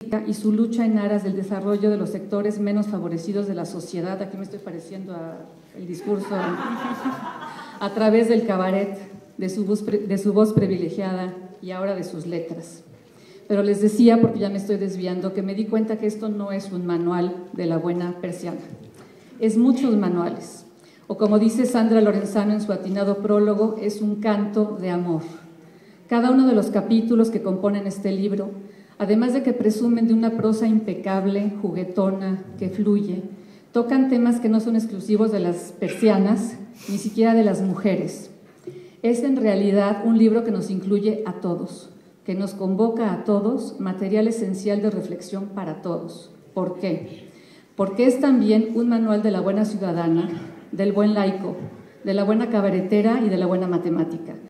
y su lucha en aras del desarrollo de los sectores menos favorecidos de la sociedad, aquí me estoy pareciendo al discurso, a través del cabaret, de su voz privilegiada y ahora de sus letras. Pero les decía, porque ya me estoy desviando, que me di cuenta que esto no es un manual de la buena persiana, es muchos manuales, o como dice Sandra Lorenzano en su atinado prólogo, es un canto de amor. Cada uno de los capítulos que componen este libro, además de que presumen de una prosa impecable, juguetona, que fluye, tocan temas que no son exclusivos de las persianas, ni siquiera de las mujeres. Es en realidad un libro que nos incluye a todos, que nos convoca a todos, material esencial de reflexión para todos. ¿Por qué? Porque es también un manual de la buena ciudadana, del buen laico, de la buena cabaretera y de la buena matemática.